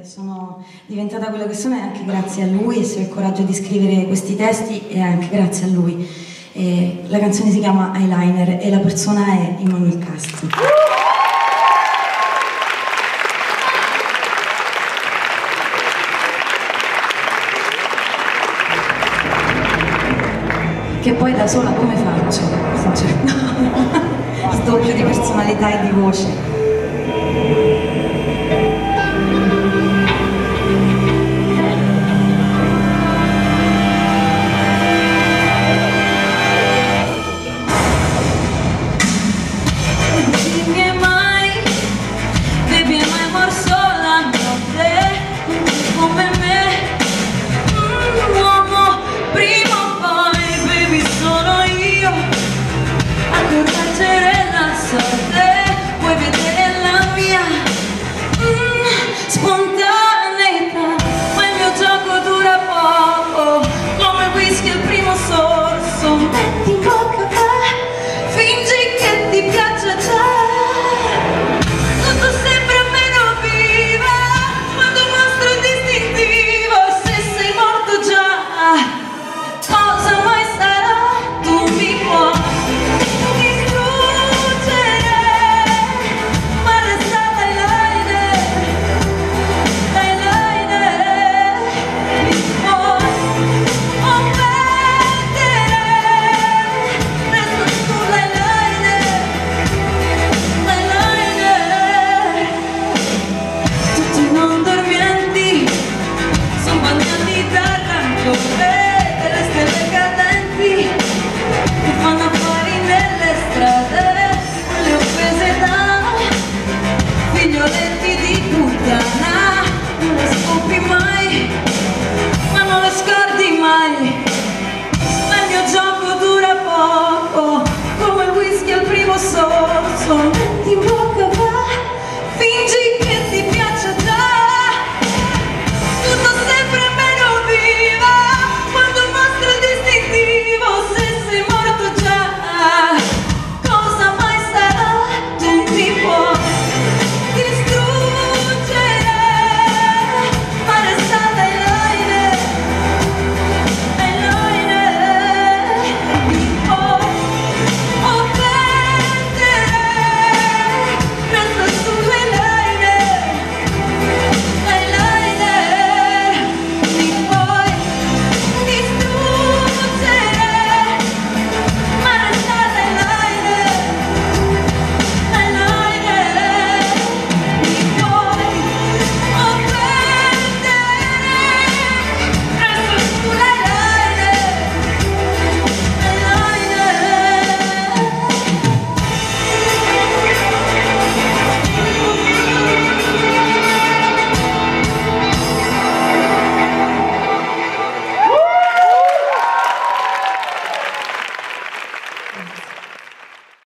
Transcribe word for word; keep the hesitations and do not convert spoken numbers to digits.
sono diventata quello che sono è anche grazie a lui, e se ho il coraggio di scrivere questi testi è anche grazie a lui. E la canzone si chiama Eyeliner e la persona è Emanuel Castro. Che poi da sola come faccio? Sinceramente, no. Sdoppio di personalità e di voce.